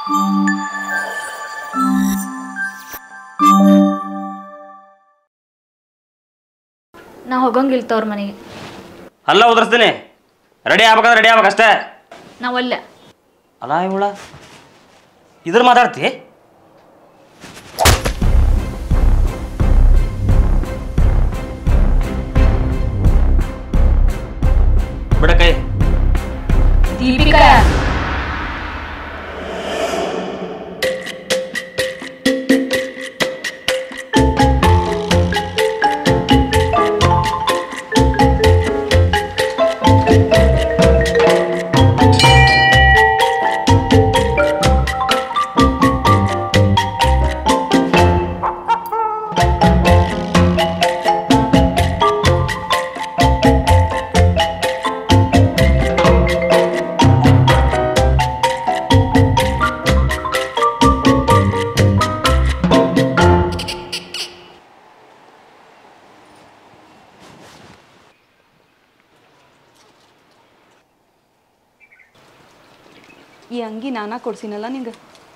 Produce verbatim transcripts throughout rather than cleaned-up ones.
ನಾ ಹೋಗಂಗಿಲ್ಲ ತವ್ರ ಮನೆಗೆ. ಅಲ್ಲ ಉದರ್ಸ್ತೀನಿ, ರೆಡಿ ಆಗ್ಬೇಕಂದ್ರೆ ರೆಡಿ ಆಗ್ಬೇಕಷ್ಟೇ. ನಾವಲ್ಲ. ಅಲ್ಲ ಇವಳ ಇದ್ರ ಮಾತಾಡ್ತಿ? ಬಿಡ ಕೈ. ದೀಪಿಕಾ ಈ ಅಂಗಿ ನಾನಾ ಕೊಡ್ಸಿನಲ್ಲ ನಿಂಗೆ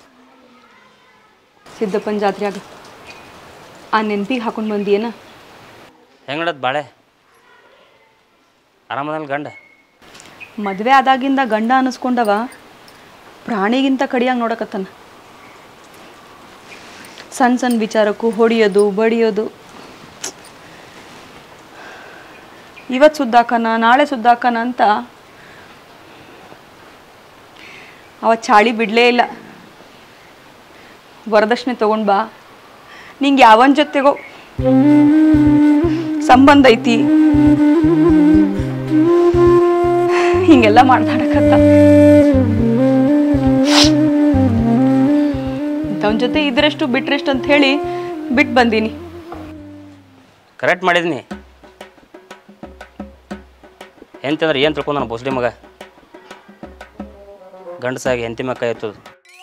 ಸಿದ್ದಪ್ಪನ ಜಾತ್ರೆಯಾಗ. ಆ ನೆನಪಿಗೆ ಹಾಕೊಂಡು ಬಂದಿಯೇನ? ಹೆಂಗೆ ನಡತ್ ಬಾಳೆ? ಆರಾಮದಲ್ಲಿ ಗಂಡ? ಮದುವೆ ಆದಾಗಿಂದ ಗಂಡ ಅನ್ನಿಸ್ಕೊಂಡವ ಪ್ರಾಣಿಗಿಂತ ಕಡಿಯಾಗಿ ನೋಡಕತ್ತಾನ. ಸಣ್ಣ ಸಣ್ಣ ವಿಚಾರಕ್ಕೂ ಹೊಡಿಯೋದು ಬಡಿಯೋದು. ಇವತ್ತು ಸುದ್ದಾಕನ ನಾಳೆ ಸುದ್ದಾಕನ ಅಂತ ಅವ ಚಾಳಿ ಬಿಡಲೇ ಇಲ್ಲ. ವರದಕ್ಷಿಣೆ ತೊಗೊಂಡು ಬಾ, ನಿಂಗೆ ಯಾವನ ಜೊತೆಗೋ ಸಂಬಂಧ ಐತಿ ಹಿಂಗೆಲ್ಲ ಮಾತಾಡಕತ್ತ. ಇಂಥವನ ಜೊತೆ ಇದ್ರೆಷ್ಟು ಬಿಟ್ರೆಷ್ಟು ಅಂತ ಹೇಳಿ ಬಿಟ್ಟು ಬಂದೀನಿ. ಕರೆಕ್ಟ್ ಮಾಡಿದ್ನಿ. ಎಂತಂದ್ರೆ ಏನು ತಿಳ್ಕೊಂಡು ನಾನು ಬೋಸ್ಡಿ ಮಗ ಗಂಡಸಾಗಿ ಎಂತಿ ಮಕ್ಕ ಎತ್ತದು.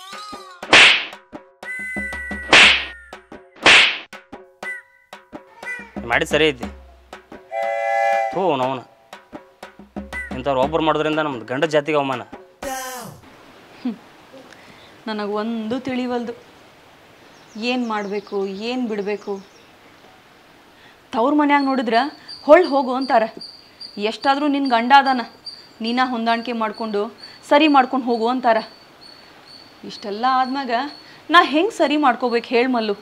ಮಾಡಿದ ಸರಿ ಐತಿ. ಥೂ ನವನ ಇಂಥವ್ರು ಒಬ್ಬರು ಮಾಡೋದ್ರಿಂದ ನಮ್ದು ಗಂಡ ಜಾತಿಗೆ ಅವಮಾನ. ನನಗೆ ಒಂದು ತಿಳಿವಲ್ದು, ಏನು ಮಾಡಬೇಕು ಏನು ಬಿಡಬೇಕು. ತವ್ರ ಮನ್ಯಾಗ ನೋಡಿದ್ರೆ ಹೊಳ್ಳಿ ಹೋಗು ಅಂತಾರೆ. ಎಷ್ಟಾದರೂ ನಿನ್ನ ಗಂಡ ಅದಾನ, ನೀನಾ ಹೊಂದಾಣಿಕೆ ಮಾಡಿಕೊಂಡು ಸರಿ ಮಾಡ್ಕೊಂಡು ಹೋಗು ಅಂತಾರ. ಇಷ್ಟೆಲ್ಲ ಆದ್ಮ್ಯಾಗ ನಾ ಹೆಂಗೆ ಸರಿ ಮಾಡ್ಕೋಬೇಕು ಹೇಳಿ ಮಲ್ಲು?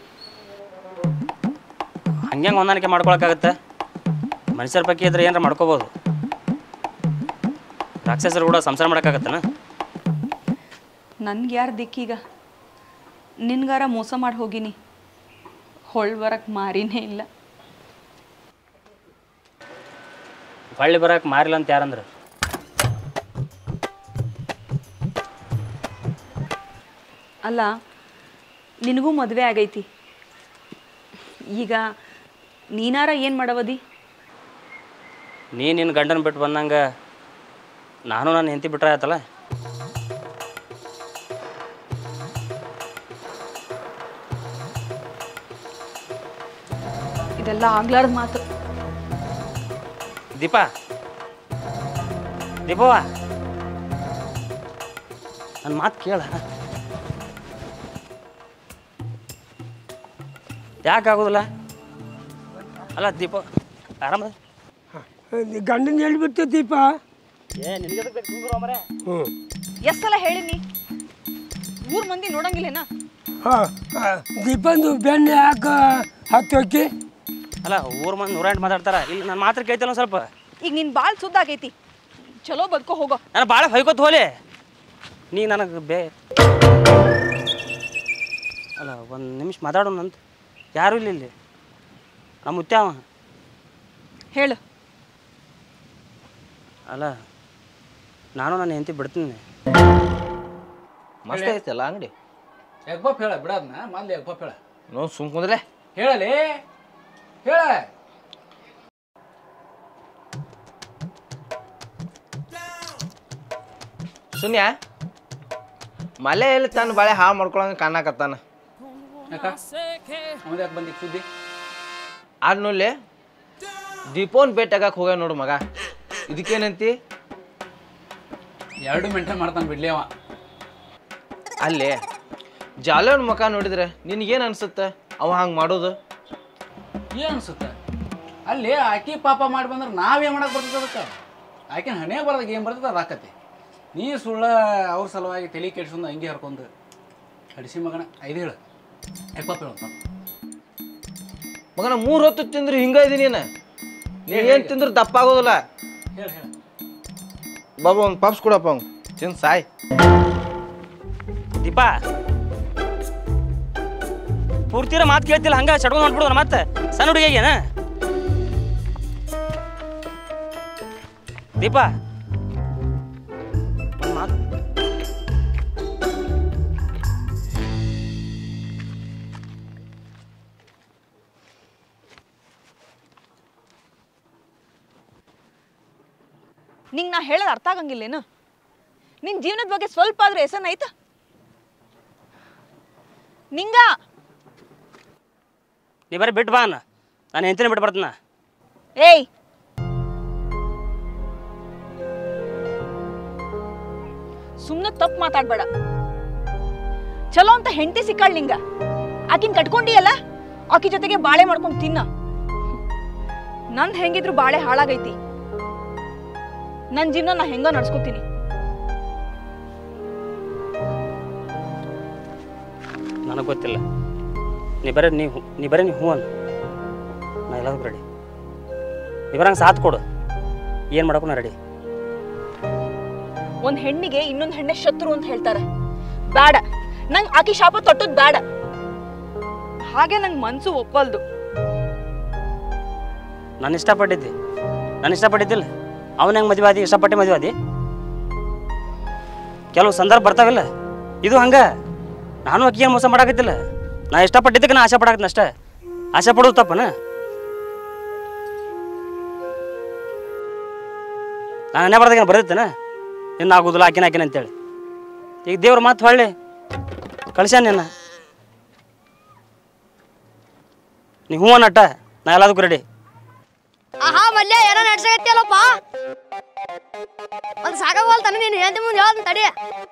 ಹಂಗೆ ಹೊಂದಾಣಿಕೆ ಮಾಡ್ಕೊಳಕ್ಕಾಗತ್ತೆ? ಮನುಷ್ಯರ ಪೈಕಿ ಇದ್ರೆ ಏನಾರ ಮಾಡ್ಕೋಬೋದು. ರಾಕ್ಷಸರು ಕೂಡ ಸಂಸಾರ ಮಾಡೋಕ್ಕಾಗತ್ತನ? ನನ್ಗೆ ಯಾರು ದಿಕ್ಕೀಗ? ನಿನ್ಗಾರ ಮೋಸ ಮಾಡಿ ಹೋಗಿನಿ, ಹೊಳ್ ಬರಕ್ಕೆ ಮಾರಿನೇ ಇಲ್ಲ. ಹೊಳ್ಳಿ ಬರಕ್ಕೆ ಮಾರಿಲ್ಲ ಅಂತ ಯಾರಂದ್ರೆ? ಅಲ್ಲ, ನಿನಗೂ ಮದುವೆ ಆಗೈತಿ. ಈಗ ನೀನಾರ ಏನು ಮಾಡವದಿ? ನೀ ನಿನ್ನ ಗಂಡನ ಬಿಟ್ಟು ಬಂದಂಗೆ ನಾನು ನನ್ನ ಹೆಂಡತಿ ಬಿಟ್ರೆ ಆಯ್ತಲ್ಲ. ಇದೆಲ್ಲ ಆಗ್ಲಾರ್ದ ಮಾತು. ದೀಪಾ, ದೀಪವ್ವ ನನ್ನ ಮಾತು ಕೇಳ. ಯಾಕಾಗೋದಿಲ್ಲ? ಅಲ್ಲ ದೀಪ ಆರಾಮ ಗಂಡನ ಹೇಳ್ಬಿಡ್ತು ದೀಪ. ಏ ನಿನಗೆ ಮರೆ ಹ್ಞೂ ಎಷ್ಟು ಸಲ ಹೇಳಿನಿ, ಊರ್ ಮಂದಿ ನೋಡಂಗಿಲ್ಲೇನ? ಹಾಂ, ದೀಪಂದು ಬೆಣ್ಣೆ ಯಾಕೆ ಹತ್ತು ಹೋಗಿ? ಅಲ್ಲ ಊರ್ ಮಂದಿ ನೂರ ಎಂಟು ಮಾತಾಡ್ತಾರ. ಇಲ್ಲಿ ನನ್ನ ಮಾತ್ರ ಕೇಳ್ತಲ್ಲ ಸ್ವಲ್ಪ. ಈಗ ನಿನ್ ಬಾಳ್ ಸುದ್ದಾಗೈತಿ, ಚಲೋ ಬದುಕೋ ಹೋಗೋ. ನಾನು ಭಾಳ ಹೊಯ್ಕೋತ ಹೋಲಿ. ನೀ ನನಗೆ ಬೇ ಅಲ್ಲ ಒಂದು ನಿಮಿಷ ಮಾತಾಡೋಣಂತ. ಯಾರು ಇಲ್ಲ ಇಲ್ಲಿ, ನಮ್ಮ ಮುತ್ಯಾವ. ಹೇಳು. ಅಲ್ಲ ನಾನು ನನ್ನ ಹೆಂಡತಿ ಬಿಡ್ತೀನಿ. ಮಸ್ತ್ ಐತಲ್ಲ ಅಂಗಡಿ. ಎಗ್ಬಾಪ್ ಹೇಳ ಬಿಡೋದನ್ನ ಮೊದ್ಲು ಎಗ್ಬಾಪ್ ಹೇಳ. ನೋ ಸುಮ್ ಕುಂದ್ರೆ ಹೇಳಲಿ ಹೇಳ. ಸುನ್ಯಾ ಮಲೆಯಲ್ಲಿ ತನ್ನ ಬಾಳೆ ಹಾಳು ಮಾಡ್ಕೊಳಂಗೆ ಕಾಣಕತ್ತಾನ. ಯಾಕ ಅವನು ಯಾಕೆ ಬಂದಿತ್ತು ಸುದ್ದಿ? ಆದ್ಮೇಲೆ ದೀಪೋನ್ ಭೇಟಿಯಾಗಕ್ಕೆ ಹೋಗ್ಯ ನೋಡು ಮಗ. ಇದಕ್ಕೇನಂತಿ? ಎರಡು ಮೆಂಟೇನ್ ಮಾಡ್ತಾನೆ ಬಿಡ್ಲಿ ಅವ. ಅಲ್ಲಿ ಜಾಲವನ್ ಮುಖ ನೋಡಿದ್ರೆ ನಿನಗೇನು ಅನ್ಸುತ್ತೆ ಅವ ಹಂಗೆ ಮಾಡೋದು? ಏನು ಅನ್ಸುತ್ತೆ ಅಲ್ಲಿ ಆಕಿ ಪಾಪ ಮಾಡಿ ಬಂದ್ರೆ ನಾವೇನು ಮಾಡಕ್ಕೆ ಬರ್ತದೆ ಅದಕ್ಕೆ? ಆಕಿನ ಹಣೆ ಬರ್ದಾಗ ಏನು ಬರ್ತದೆ ಅದು ಆಕತಿ. ನೀ ಸುಳ್ಳ ಅವ್ರ ಸಲುವಾಗಿ ತಲೆ ಕೆಡ್ಸೊಂದು ಹಂಗೆ ಹರ್ಕೊಂಡು ಕಡಿಸಿ ಮಗನ ಐದು ಹೇಳು ಎಪ್ಪತ್ತು ಹೇಳು ಮಗನ ಮೂರು ಹೊತ್ತು ತಿಂದ್ರೆ ಹಿಂಗೆ ಇದೀನಿ ನೀನು. ನೀನು ಏನು ತಿಂದ್ರೆ ದಪ್ಪ ಆಗೋದಿಲ್ಲ. ಹೇಳು ಹೇಳು ಬಾಬಾ ಒಂದು ಪಾಪ್ಸ್ ಕೊಡಪ್ಪ ಅವ್ನು ತಿಂದು ಸಾಯ್. ದೀಪಾ ಪೂರ್ತಿರ ಮಾತು ಕೇಳ್ತಿಲ್ಲ, ಹಂಗೆ ಚಡ್ಕೊಂಡು ಹೊಂಟ್ಬಿಡೋಣ ಮತ್ತೆ ಸಣ್ಣ ಹುಡುಗಿಗೇನ? ದೀಪಾ ಒಂದು ಮಾತು ನಿಂಗೆ ನಾ ಹೇಳೋದು ಅರ್ಥ ಆಗಂಗಿಲ್ಲೇನು? ನಿನ್ನ ಜೀವನದ ಬಗ್ಗೆ ಸ್ವಲ್ಪ ಆದ್ರೂ ಹೆಸನ್ ಆಯ್ತಾ ನಿಂಗ? ನೀ ಬರೀ ಬಿಟ್ಟು ಬಾ ಅನ್ನ, ನಾನು ಎಂತನೇ ಬಿಟ್ಟು ಬರ್ತೀನ. ಏಯ್ ಸುಮ್ಮನೆ ತಪ್ಪು ಮಾತಾಡ್ಬೇಡ. ಚಲೋ ಅಂತ ಹೆಂಡತಿ ಸಿಕ್ಕಾಳ್ ನಿಂಗ, ಆಕಿನ್ ಕಟ್ಕೊಂಡಿಯಲ್ಲ, ಆಕಿ ಜೊತೆಗೆ ಬಾಳೆ ಮಾಡ್ಕೊಂಡು ತಿನ್ನ. ನಂದ್ ಹೆಂಗಿದ್ರು ಬಾಳೆ ಹಾಳಾಗೈತಿ, ನನ್ನ ಜೀವನ ನಾ ಹೆಂಗ ನಡ್ಸ್ಕೊತೀನಿ. ನನಗೆ ಗೊತ್ತಿಲ್ಲ, ನೀ ಬರೀ ನೀ ನೀ ಬರೀ ನೀ ಹ್ಞೂ ಅನ್ನ, ನಾ ಎಲ್ಲದಕ್ಕೂ ರೆಡಿ. ನೀ ಬರಂಗೆ ಸಾಥ್ ಕೊಡು, ಏನು ಮಾಡೋಕ್ಕೂ ನಾ ರೆಡಿ. ಒಂದ್ ಹೆಣ್ಣಿಗೆ ಇನ್ನೊಂದ್ ಹೆಣ್ಣೆ ಶತ್ರು ಅಂತ ಹೇಳ್ತಾರೆ. ಬೇಡ, ನಂಗೆ ಆಕಿ ಶಾಪ ತೊಟ್ಟದ್ ಬೇಡ. ಹಾಗೆ ನಂಗೆ ಮನ್ಸು ಒಪ್ಪಲ್ದು. ನಾನು ಇಷ್ಟಪಟ್ಟಿದ್ದೆ, ನಾನು ಇಷ್ಟಪಟ್ಟಿದ್ದಿಲ್ಲ. ಅವನ ಹೆಂಗೆ ಮದುವೆ ಆದಿ, ಇಷ್ಟಪಟ್ಟೆ ಮದುವೆ ಆದಿ. ಕೆಲವು ಸಂದರ್ಭ ಬರ್ತಾವಿಲ್ಲ, ಇದು ಹಂಗೆ. ನಾನು ಅಕ್ಕಿ ಏನು ಮೋಸ ಮಾಡಾಕತ್ತಿಲ್ಲ, ನಾ ಇಷ್ಟಪಟ್ಟಿದ್ದಕ್ಕೆ ನಾ ಆಸೆ ಪಡಾಕತ್ತೀನಿ ಅಷ್ಟೇ. ಆಸೆ ಪಡೋದು ತಪ್ಪನ? ನಾನು ಹಣೆ ಬರ್ದಾಗ ಬರ್ದಿತ್ತೇನ ಇನ್ನು ಆಗೋದಿಲ್ಲ ಆಕಿನ ಆಕಿನ ಅಂತೇಳಿ. ಈಗ ದೇವ್ರ ಮಾತು ಹೊಳ್ಳಿ ಕಳ್ಸ್ಯಾನ ನಿನ್ನ. ನೀ ಹ್ಞೂ ನಟ್ಟ, ನಾ ಎಲ್ಲದಕ್ಕೂ ರೆಡಿ. ಆಹಾ ಮಲ್ಯ ಏನೋ ನಡ್ಸಕತ್ತಿಯಲ್ಲಪ್ಪ, ಒಂದು ಸಾಕಾಗೋಲ್ತಾನೆ ನೀನು ಹೇಳ್ತಿ ಮುಂದೆ ಹೇಳ್ತೀನಿ ತಡಿ.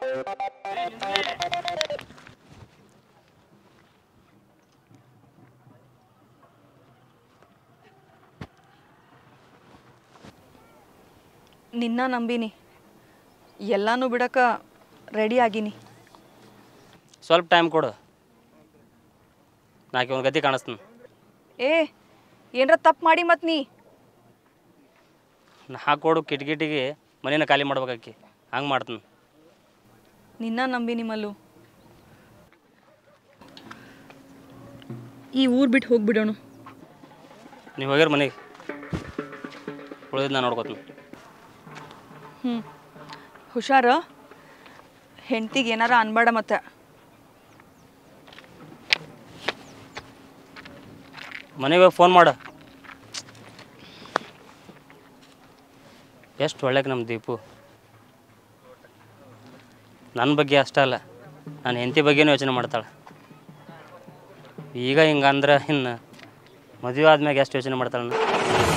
ನಿನ್ನ ನಂಬಿನಿ, ಎಲ್ಲಾನು ಬಿಡಕ ರೆಡಿ ಆಗೀನಿ. ಸ್ವಲ್ಪ ಟೈಮ್ ಕೊಡು, ನಾಕೆ ಒಂದು ಗತಿ ಕಾಣಿಸ್ತೀನಿ. ಏ ಏನರ ತಪ್ಪು ಮಾಡಿ ಮತ್ ನೀ ನಾ ಹಾಕೊಡು ಕಿಟಕಿಟಿಗೆ ಮನೇನ ಖಾಲಿ ಮಾಡ್ಬೇಕಾಕಿ, ಹಂಗೆ ಮಾಡ್ತೀನಿ. ನಿನ್ನ ನಂಬಿನಿ ಮಲ್ಲು, ಈ ಊರು ಬಿಟ್ಟು ಹೋಗ್ಬಿಡೋಣ. ನೀವು ಹೋಗ್ಯಾರ ಮನೆಗೆ, ಉಳಿದು ನಾನು ನೋಡ್ಕೊತೀನಿ. ಹ್ಞೂ ಹುಷಾರ, ಹೆಂಡ್ತಿಗೆ ಏನಾರ ಅನ್ಬೇಡ ಮತ್ತೆ. ಮನೆಗೆ ಫೋನ್ ಮಾಡು. ಎಷ್ಟು ಒಳ್ಳೆಗೆ ನಮ್ಮ ದೀಪು. ನನ್ನ ಬಗ್ಗೆ ಅಷ್ಟೇ ಅಲ್ಲ, ನಾನು ಹೆಂಡತಿ ಬಗ್ಗೆನೂ ಯೋಚನೆ ಮಾಡ್ತಾಳೆ. ಈಗ ಹಿಂಗಂದ್ರೆ ಇನ್ನು ಮದುವೆ ಆದ್ಮ್ಯಾಗ ಎಷ್ಟು ಯೋಚನೆ ಮಾಡ್ತಾಳೆ.